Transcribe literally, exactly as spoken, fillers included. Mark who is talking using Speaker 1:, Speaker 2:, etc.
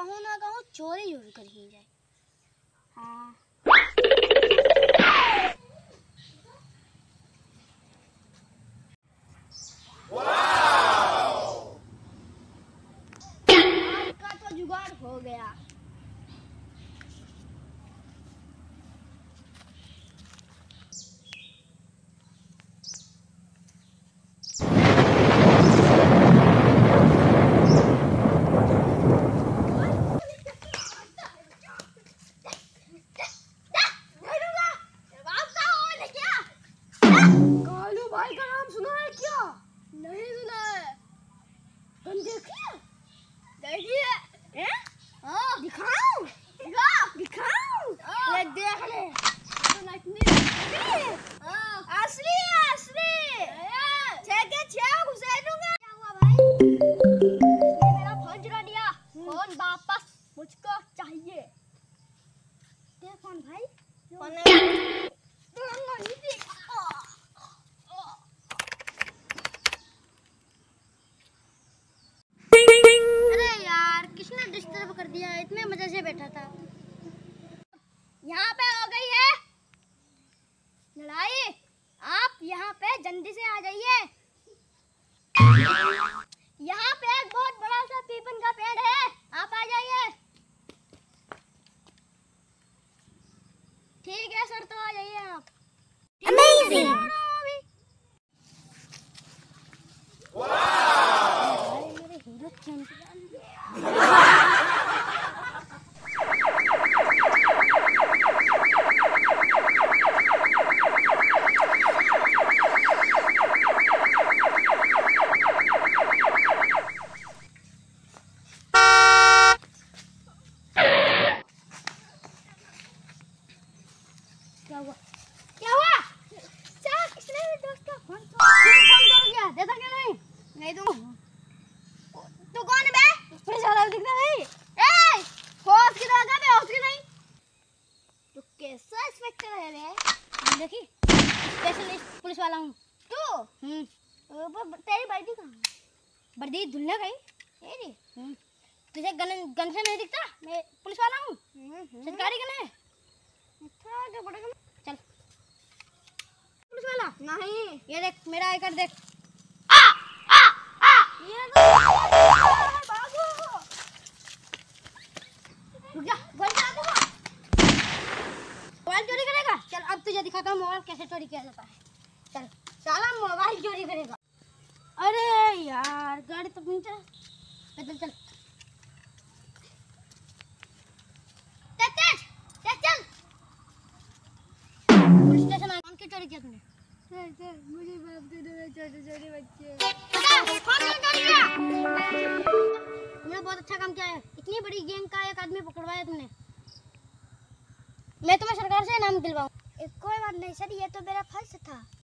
Speaker 1: कहूँ ना कहूँ चोरी जरूर कर ही जाए। हाँ का तो जुगाड़ हो गया। कालू भाई का नाम सुना है क्या? नहीं सुना है। तुम देखिए देखिए हैं? हाँ दिखाऊं दिखाओ दिखाऊं ले देख ले तो नकली हाँ असली है असली छह के छह घुसा दूंगा। क्या हुआ भाई? ये मेरा फोन चुरा दिया। फोन वापस मुझको चाहिए। दे फोन भाई। फोन नहीं देखा। किसने डिस्टर्ब कर दिया? इतने मजे से बैठा था। यहाँ पे हो गई है लड़ाई। आप यहाँ पे जल्दी से आ जाइए। यहाँ पे एक बहुत बड़ा सा पीपल का पेड़ है, आप आ जाइए। ठीक है सर, तो आ जाइए आप। अमेजिंग। मेरे हीरो चैंपियन। क्या हुआ? क्या हुआ? क्या किसने मेरे दोस्त का फोन फोन कर दिया? देता क्या? नहीं नहीं दूंगा। तू कौन है बे? पुलिस वाला दिखता नहीं। ए होश की जगह पे होश की नहीं। तू कैसा इंस्पेक्टर है रे? देखी स्पेशलिस्ट पुलिस वाला हूँ। तू हम्म तेरी वर्दी कहाँ है? वर्दी धुलने गई। ये रे हम्म तुझे गन गन से नहीं दिखता? मैं पुलिस वाला हूँ। सरकारी गन है। आगे बढ़ेगा। चल पुलिस वाला नहीं। ये देख मेरा आई कार्ड देख। आ, आ, आ। ये तो बाबू रुक जा। गोली चला दूंगा। मोबाइल चोरी करेगा? चल अब तुझे दिखाता हूँ मोबाइल कैसे चोरी किया जाता है। चल साला मोबाइल चोरी करेगा। अरे यार गाड़ी तो नहीं चल। पैदल चल चोरी किया तूने? सर सर मुझे माफ कर दो, मैं छोटे छोटे बच्चे। तुमने बहुत अच्छा काम किया है। इतनी बड़ी गैंग का एक आदमी पकड़वाया तुमने। मैं तुम्हें सरकार से इनाम दिलवाऊं। कोई बात नहीं सर, ये तो मेरा फर्ज था।